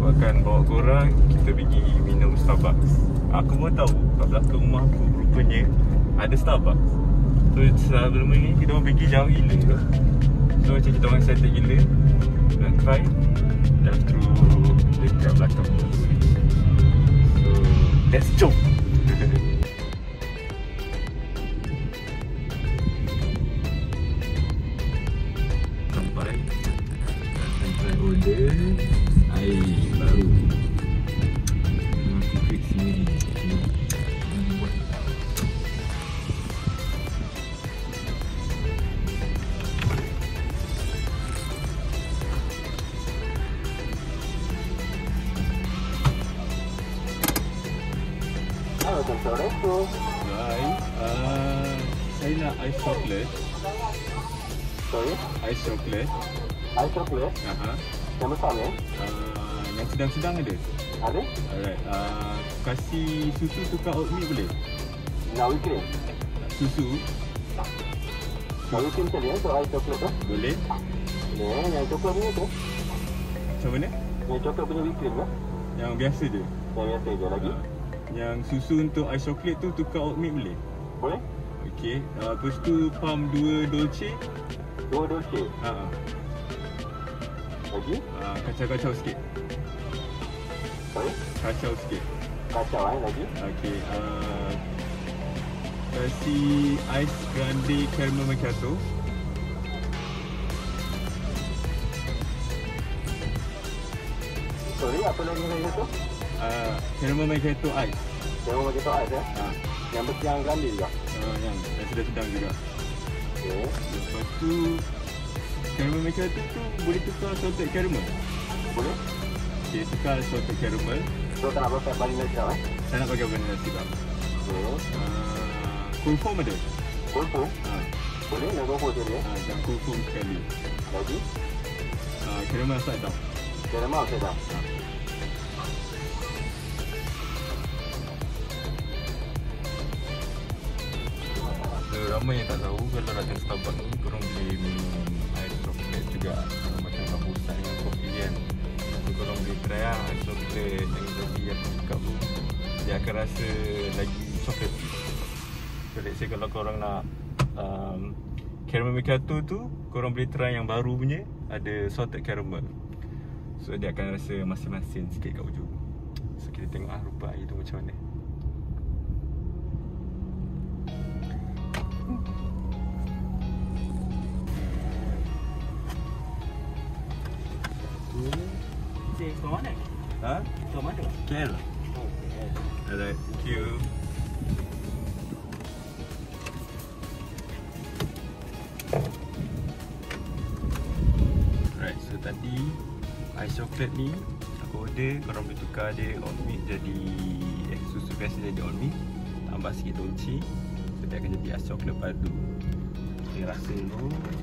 akan bawa korang kita pergi minum Starbucks. Aku pun tahu kat belakang rumah aku rupanya ada Starbucks. So sebelum ni kita orang pergi jauh gila tu. So macam kita orang excited gila nak try drive through dekat belakang rumah tu. So let's jump. Sampai sampai order air baru. Aku fix sendiri. Buat. Halo, Assalamualaikum. Hai, saya nak ice chocolate. Sorry? Ice chocolate. Ice chocolate? Aha. Yang besar ni? Yang sedang-sedang ada? Ada? Alright. Kasih susu tukar oat milk boleh? Nak whipped cream? Susu Nak whipped cream macam ni untuk ice chocolate tu? boleh? Boleh, yang coklat punya tu? Macam mana? Yang coklat punya whipped cream tu? Yang biasa je? Yang biasa je lagi? Yang susu untuk ice chocolate tu tukar oat milk boleh? Boleh? Okey. Lepas tu pump 2 Dolce. 2 Dolce? Lagi? Kacau-kacau sikit. Sorry? Kacau sikit. Kacau lagi? Okey. Kasih ice grande caramel macchiato. Sorry, apa lagi yang tu? Caramel macchiato ice. Yang bagi tu ice Yang besar yang grande juga? Yang sedang-sedang juga. Okey. Lepas tu caramel macchiato tu boleh tukar salted caramel. Boleh? Okey, tukar salted caramel. So, tak nak pakai vanilla syrup Tak nak pakai vanilla syrup. Okey. Cold foam ada? Cold foam? Boleh, nak cold foam je dia? Yang cold foam sekali. Lagi? Caramel upside down. Caramel upside down? Ramai yang tak tahu kalau datang Starbucks ni korang boleh minum ice chocolate juga, macam rambutan dengan kopi kan. So korang boleh try lah ice chocolate yang tadi aku cakap tu. Dia akan rasa lagi coklat. So let's say kalau korang nak caramel macchiato tu, korang boleh try yang baru punya, ada salted caramel. So dia akan rasa masin-masin sikit kat ujung. So kita tengok lah rupa air tu macam mana. Kau mana? Kau mana? KL. Oh, yes. Alright, thank you. Alright, so tadi ice chocolate ni aku order, korang boleh tukar dia oat milk jadi susu biasa jadi oat milk, tambah sikit dolce. So dia akan jadi ice chocolate padu. Kita rasa dulu.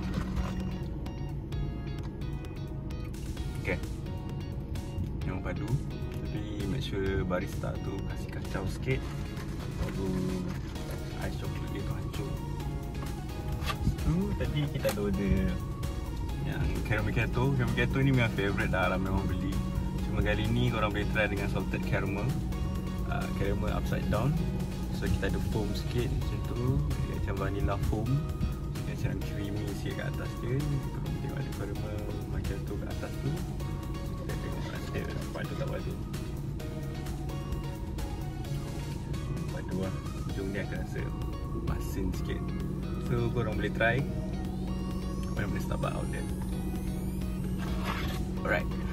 Okay, yang padu, tapi make sure barista tu kasih kacau sikit baru ice chocolate dia tu hancur. Lepas tu tadi kita ada order yang caramel macchiato. Caramel macchiato ni memang favourite dah, ramai orang beli. Cuma kali ni korang boleh try dengan salted caramel, caramel upside down. So kita ada foam sikit macam tu, macam vanilla foam, macam creamy sikit kat atas dia. Korang tengok ada caramel macchiato kat atas tu. Kita tengok rasa padu tak padu. Padu lah, ujung ni akan rasa masin sikit. So korang boleh try mana-mana Starbucks out there. Alright.